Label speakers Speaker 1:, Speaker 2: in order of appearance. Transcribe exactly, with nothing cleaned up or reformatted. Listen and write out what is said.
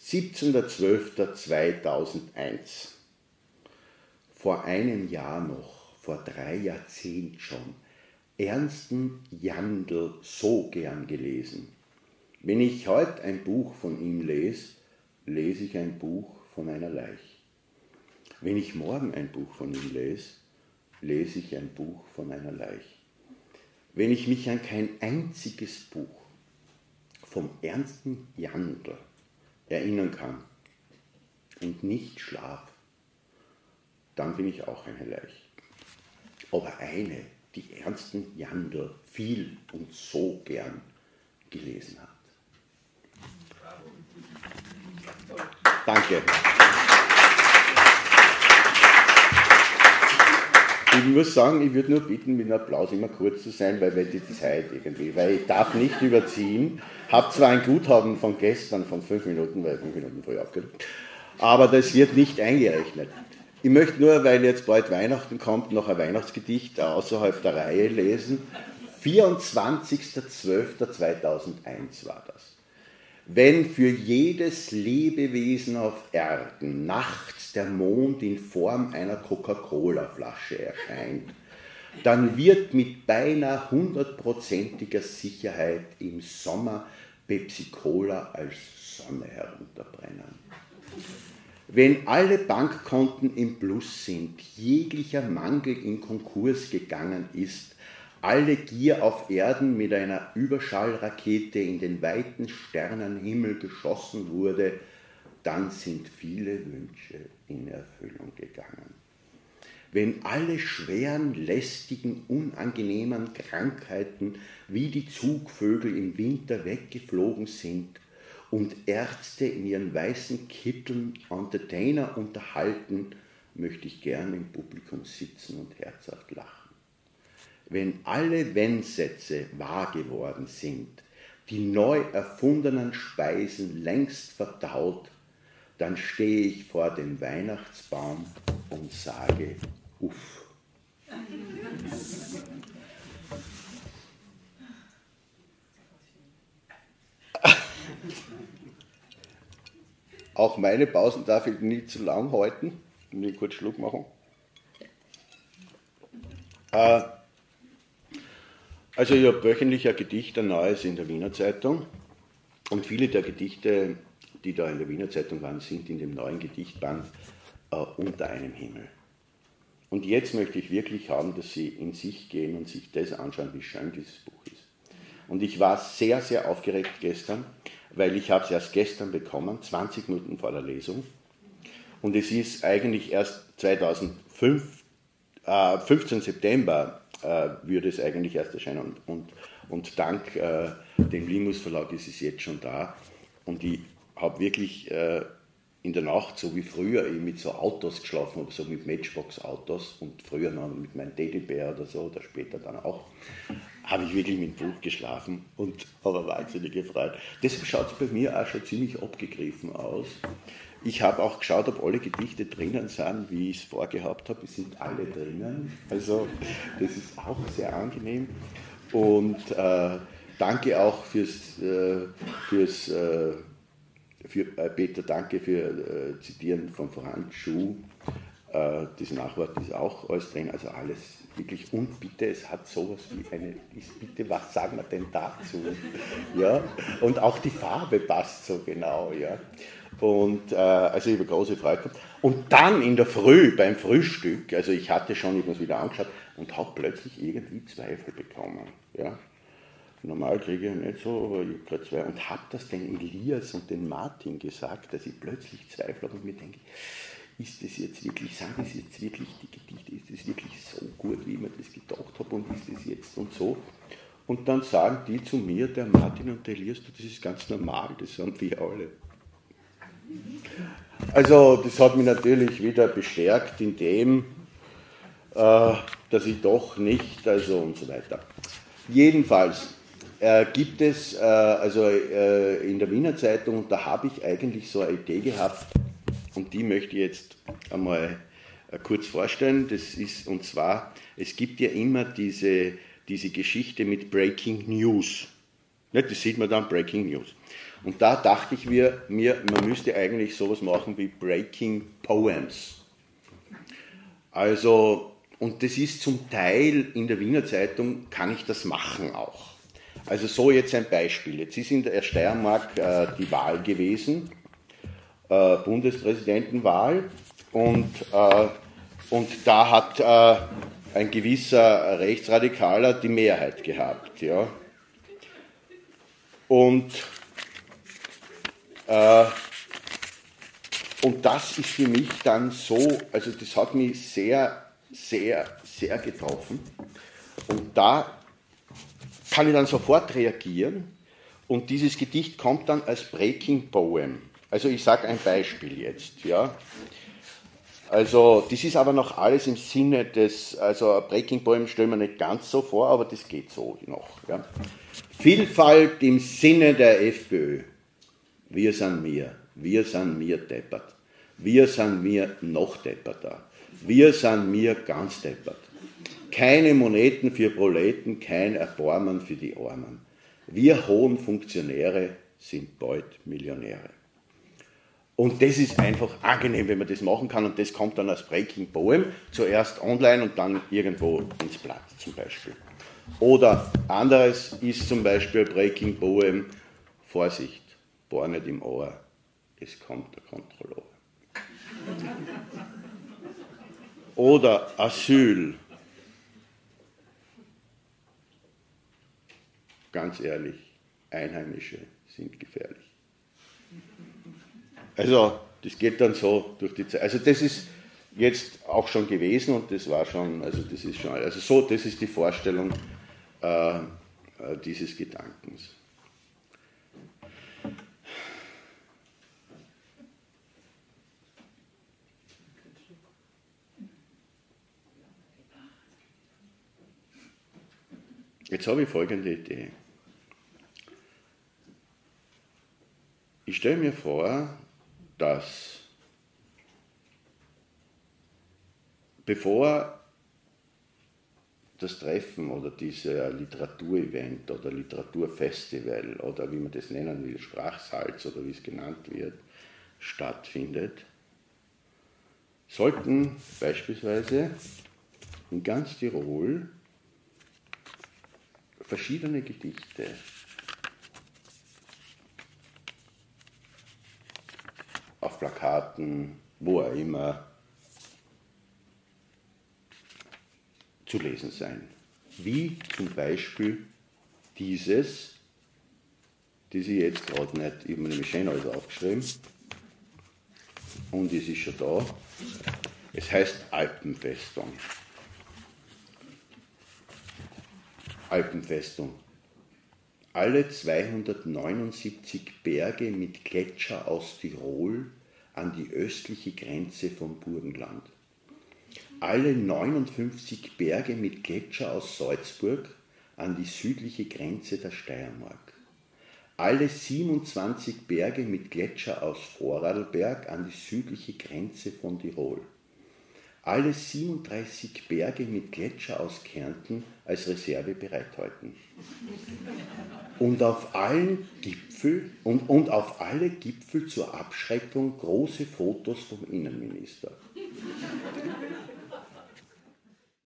Speaker 1: siebzehnter zwölfter zweitausendeins. Vor einem Jahr noch, vor drei Jahrzehnten schon, Ernsten Jandl so gern gelesen. Wenn ich heute ein Buch von ihm lese, lese ich ein Buch von einer Leiche. Wenn ich morgen ein Buch von ihm lese, lese ich ein Buch von einer Leiche. Wenn ich mich an kein einziges Buch vom Ernsten Jandl erinnern kann und nicht schlafe, dann bin ich auch eine Leiche. Aber eine, die Ernsten Jandl viel und so gern gelesen hat. Danke. Ich muss sagen, ich würde nur bitten, mit dem Applaus immer kurz zu sein, weil, weil die Zeit irgendwie, weil ich darf nicht überziehen. Habe zwar ein Guthaben von gestern von fünf Minuten, weil fünf Minuten früh aufgehört, aber das wird nicht eingerechnet. Ich möchte nur, weil jetzt bald Weihnachten kommt, noch ein Weihnachtsgedicht außerhalb der Reihe lesen. vierundzwanzigster zwölfter zweitausendeins war das. Wenn für jedes Lebewesen auf Erden nachts der Mond in Form einer Coca-Cola-Flasche erscheint, dann wird mit beinahe hundertprozentiger Sicherheit im Sommer Pepsi-Cola als Sonne herunterbrennen. Wenn alle Bankkonten im Plus sind, jeglicher Mangel in Konkurs gegangen ist, alle Gier auf Erden mit einer Überschallrakete in den weiten Sternenhimmel geschossen wurde, dann sind viele Wünsche in Erfüllung gegangen. Wenn alle schweren, lästigen, unangenehmen Krankheiten wie die Zugvögel im Winter weggeflogen sind und Ärzte in ihren weißen Kitteln Entertainer unterhalten, möchte ich gern im Publikum sitzen und herzhaft lachen. Wenn alle Wenn-Sätze wahr geworden sind, die neu erfundenen Speisen längst verdaut, dann stehe ich vor dem Weihnachtsbaum und sage Uff. Auch meine Pausen darf ich nicht zu lang halten. Ich will kurz Schluck machen. Äh, Also ich habe wöchentlich ein Gedicht, ein neues in der Wiener Zeitung, und viele der Gedichte, die da in der Wiener Zeitung waren, sind in dem neuen Gedichtband äh, Unter einem Himmel. Und jetzt möchte ich wirklich haben, dass Sie in sich gehen und sich das anschauen, wie schön dieses Buch ist. Und ich war sehr, sehr aufgeregt gestern, weil ich habe es erst gestern bekommen, zwanzig Minuten vor der Lesung. Und es ist eigentlich erst zweitausendfünf, äh, fünfzehnten September, Äh, würde es eigentlich erst erscheinen, und, und, und dank äh, dem Limus Verlag ist es jetzt schon da, und ich habe wirklich äh, in der Nacht, so wie früher, ich mit so Autos geschlafen habe, so mit Matchbox-Autos, und früher noch mit meinem Teddybär oder so, oder später dann auch, habe ich wirklich mit dem Buch geschlafen und habe wahnsinnig gefreut. Deshalb schaut es bei mir auch schon ziemlich abgegriffen aus. Ich habe auch geschaut, ob alle Gedichte drinnen sind, wie ich es vorgehabt habe. Es sind alle drinnen. Also das ist auch sehr angenehm. Und äh, danke auch fürs, äh, fürs äh, für, äh, Peter, danke für äh, Zitieren von Franz Schuh. Äh, das Nachwort ist auch alles drin. Also alles wirklich. Und bitte, es hat sowas wie eine, ist, bitte, was sagen wir denn dazu? Ja? Und auch die Farbe passt so genau. Ja? Und äh, also ich habe große Freude gehabt. Und dann in der Früh, beim Frühstück, also ich hatte schon, ich habe es wieder angeschaut, und habe plötzlich irgendwie Zweifel bekommen. Ja? Normal kriege ich nicht so, aber ich habe gerade zwei. Und habe das den Elias und den Martin gesagt, dass ich plötzlich Zweifel habe und mir denke, ist das jetzt wirklich, sind das jetzt wirklich die Gedichte, ist das wirklich so gut, wie ich mir das gedacht habe, und ist das jetzt und so? Und dann sagen die zu mir, der Martin und der Elias, das ist ganz normal, das sind wir alle. Also das hat mich natürlich wieder bestärkt in dem, äh, dass ich doch nicht, also und so weiter. Jedenfalls äh, gibt es äh, also äh, in der Wiener Zeitung, und da habe ich eigentlich so eine Idee gehabt, und die möchte ich jetzt einmal äh, kurz vorstellen. Das ist, und zwar, es gibt ja immer diese, diese Geschichte mit Breaking News. Ja, das sieht man dann, Breaking News. Und da dachte ich mir, mir, man müsste eigentlich sowas machen wie Breaking Poems. Also, und das ist zum Teil in der Wiener Zeitung, kann ich das machen auch. Also so jetzt ein Beispiel. Jetzt ist in der Steiermark äh, die Wahl gewesen, äh, Bundespräsidentenwahl, und, äh, und da hat äh, ein gewisser Rechtsradikaler die Mehrheit gehabt. Ja. Und, äh, und das ist für mich dann so, also das hat mich sehr, sehr, sehr getroffen. Und da kann ich dann sofort reagieren und dieses Gedicht kommt dann als Breaking Poem. Also ich sage ein Beispiel jetzt. Ja. Also das ist aber noch alles im Sinne des, also ein Breaking Poem stellen wir nicht ganz so vor, aber das geht so noch. Ja. Vielfalt im Sinne der FPÖ. Wir sind mir, wir sind mir deppert. Wir sind mir noch depperter. Wir sind mir ganz deppert. Keine Moneten für Proleten, kein Erbarmen für die Armen. Wir hohen Funktionäre sind bald Millionäre. Und das ist einfach angenehm, wenn man das machen kann, und das kommt dann als Breaking Poem, zuerst online und dann irgendwo ins Blatt zum Beispiel. Oder anderes ist zum Beispiel Breaking Poem, Vorsicht, bohr nicht im Ohr, es kommt der Kontrolleur. Oder Asyl. Ganz ehrlich, Einheimische sind gefährlich. Also, das geht dann so durch die Zeit. Also, das ist jetzt auch schon gewesen und das war schon, also, das ist schon, also, so, das ist die Vorstellung äh, dieses Gedankens. Jetzt habe ich folgende Idee. Ich stelle mir vor, dass bevor das Treffen oder dieser Literaturevent oder Literaturfestival oder wie man das nennen will, Sprachsalz oder wie es genannt wird, stattfindet, sollten beispielsweise in ganz Tirol verschiedene Gedichte auf Plakaten, wo auch immer, zu lesen sein. Wie zum Beispiel dieses, das ich jetzt gerade nicht, ich habe mir nämlich schön alles aufgeschrieben, und es ist schon da. Es heißt Alpenfestung. Alpenfestung. Alle zweihundertneunundsiebzig Berge mit Gletscher aus Tirol an die östliche Grenze vom Burgenland. Alle neunundfünfzig Berge mit Gletscher aus Salzburg an die südliche Grenze der Steiermark. Alle siebenundzwanzig Berge mit Gletscher aus Vorarlberg an die südliche Grenze von Tirol. Alle siebenunddreißig Berge mit Gletscher aus Kärnten als Reserve bereithalten. Und auf allen Gipfel und, und auf alle Gipfel zur Abschreckung große Fotos vom Innenminister.